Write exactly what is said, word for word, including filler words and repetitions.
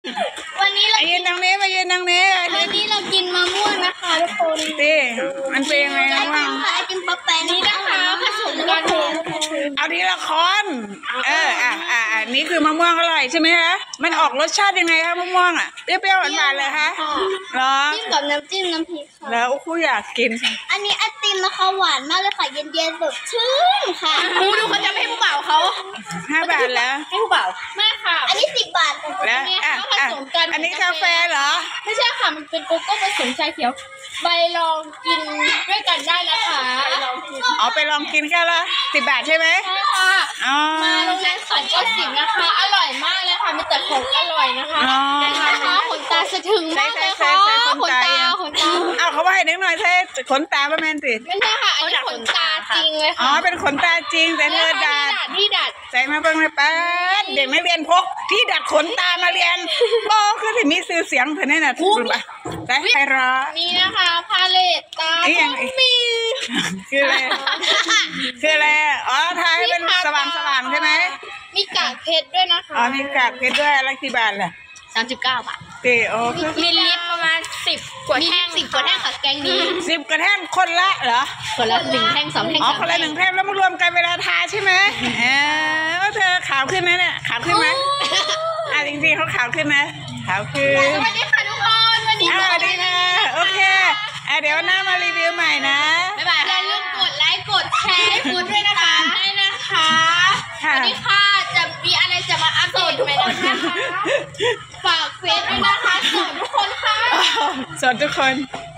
วันนี้เรายืนตรงนี้มายืนตรงนี้วันนี้เรากินมะม่วงนะคะทุกคนตีมันเป็นยังไงมะม่วงไอติมป๊อปแปนนี่นะคะผสมกันเอาทีละคนเอออ่ะอ่ะอันนี้คือมะม่วงอร่อยใช่ไหมคะมันออกรสชาติยังไงคะมะม่วงอ่ะเปรี้ยวๆหวานๆเลยคะเหรอจิ้มกับน้ำจิ้มน้ำพริกค่ะแล้วอู้อยากกินอันนี้ไอติมนะคะหวานมากเลยค่ะเย็นๆสดชื่นค่ะดูดูเขาจะไม่ให้ผู้บ่าวเขาห้าบาทแล้วให้ผู้บ่าวไม่ค่ะอันนี้สิบบาทแล้วอ่ะอ่ะอันนี้กาแฟเหรอไม่ใช่ค่ะมันเป็นโกโก้ผสมชาเขียวใบลองกินด้วยกันได้นะคะอ๋อไปลองกินแค่ละสิบบาทใช่ไหมใช่ค่ะอ๋อมาโรงเรียนสอนก็สิบนะคะอร่อยมากเลยค่ะมีแต่ของอร่อยนะคะนะคะขนตาสะถึงมากเลยค่ะขนตาขนตาเอาเขาว่าให้นิดหน่อยเท่ขนตาประมาณสิไม่ใช่ค่ะอันนี้ขนตาจริงเลยค่ะอ๋อเป็นขนตาจริงแต่เธอดัดที่ดัดใส่มาเบิ่งเลยป้าเด็กนักเรียนพกที่ดัดขนตามาเรียนโอ้คือถึงมีสื่อเสียงเพื่อนนี่นะถูกปะแต่ใครรอนี่นะคะพาเลตตามีคืออะไรคืออะไรอ๋อทาให้เป็นสว่างสว่างใช่ไหมมีกากเพชรด้วยนะคะอ๋อมีกากเพชรด้วยอะไรกี่บาทล่ะสามสิบเก้าบาทตีโอ้มีลิตรประมาณสิบกว่าแท่งสิบกว่าแท่งค่ะแกงนี้สิบกว่าแท่งคนละเหรอคนละหนึ่งแท่งสองแท่งอ๋อคนละหนึ่งแท่งแล้วมารวมกันเวลาทาใช่ไหมเออว่าเธอขาวขึ้นนะเนี่ยขาวขึ้นไหมอ่ะจริงๆเขาขาวขึ้นนะขาวขึ้นสวัสดีค่ะทุกคนวันนี้สวัสดีนะโอเคอ่ะเดี๋ยวหน้ามารีวิวใหม่นะบ๊ายบายอย่าลืมกดไลค์กดแชร์ให้คุณด้วยนะคะได้นะคะวันนี้ค่ะจะมีอะไรจะมาอัปเดตไหมนะคะฝากเฟซด้วยนะคะสอนทุกคนค่ะสอนทุกคน